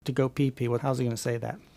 to go pee pee. How's he going to say that?